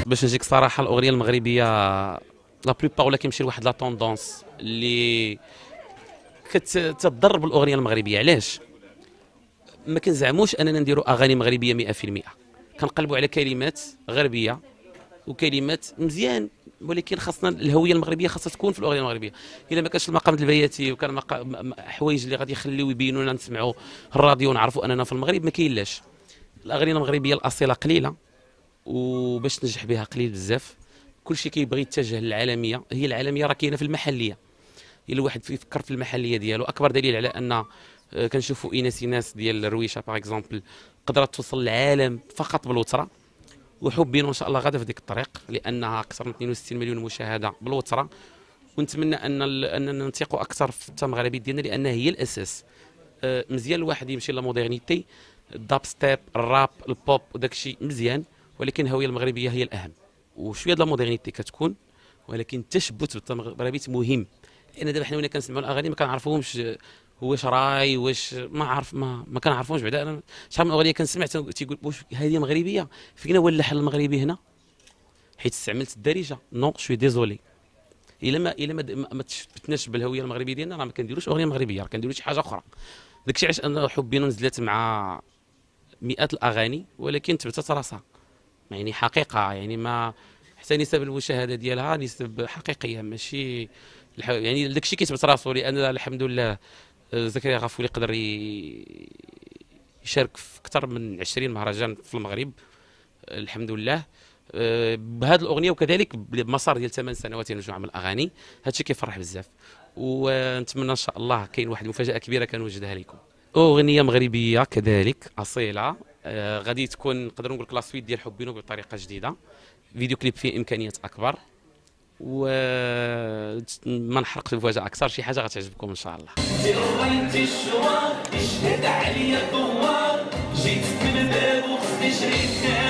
باش نجيك صراحه الاغنيه المغربيه لا بلوبار ولا كيمشي لواحد لا طوندونس اللي كتضر بالاغنيه المغربيه. علاش ما كنزعموش اننا نديروا اغاني مغربيه 100%؟ كنقلبوا على كلمات غربيه وكلمات مزيان، ولكن خاصنا الهويه المغربيه خاصها تكون في الاغنيه المغربيه. الا ما كانش المقام البياتي وكان حوايج اللي غادي يخليو يبينوا لنا نسمعوا الراديو ونعرفوا اننا في المغرب، ما كاين لاش. الاغاني المغربيه الاصيله قليله، وباش تنجح بها قليل بزاف. كلشي كيبغي يتجه للعالميه، هي العالميه راه كاينه في المحليه. الا الواحد يفكر في المحليه ديالو، اكبر دليل على ان كنشوفوا ايناس ديال الرويشه باغ اكزومبل قدرت توصل للعالم فقط بالوتره، وحبين وان شاء الله غادا في ديك الطريق لانها اكثر من 62 مليون مشاهده بالوتره. ونتمنى اننا ننطقوا اكثر في المغربي ديالنا لانها هي الاساس. مزيان الواحد يمشي لا مودرنيتي، الداب ستيب، الراب، البوب وداك الشيء مزيان، ولكن الهويه المغربيه هي الاهم. وشويه د لا مودرنيتي كتكون، ولكن التشبث بالمغربي مهم. لان دابا حنا ولا كنسمعوا الاغاني ما كنعرفوهمش واش راي واش ما عارف ما كنعرفوش. بعدا انا شحال من اغنيه كنسمع تيقول واش هذه مغربيه، فين هو اللحن المغربي هنا؟ حيت استعملت الدارجه. نو شوي ديزولي، الا ما تثبتناش بالهويه المغربيه ديالنا راه ما كنديروش اغنيه مغربيه، راه كنديروا شي حاجه اخرى. داكشي علاش انا حبينا نزلت مع مئات الاغاني، ولكن ثبتت راسها. يعني حقيقه، يعني ما حتى نسب المشاهده ديالها نسب حقيقيه ماشي يعني داكشي كيثبت راسو. لان الحمد لله زكريا غافولي قدر يشارك في اكثر من 20 مهرجان في المغرب الحمد لله بهذه الاغنيه، وكذلك بمسار ديال 8 سنوات مجموعه من الاغاني. هادشي كيفرح بزاف، ونتمنى ان شاء الله كاين واحد المفاجاه كبيره كنوجدها لكم. اغنيه مغربيه كذلك اصيله، غادي تكون نقدروا نقول لا سويت ديال حبينو بطريقه جديده، فيديو كليب فيه امكانيات اكبر، وما نحرقش المفاجاه اكثر. شي حاجه غتعجبكم ان شاء الله. جيت من باب وخصني شريك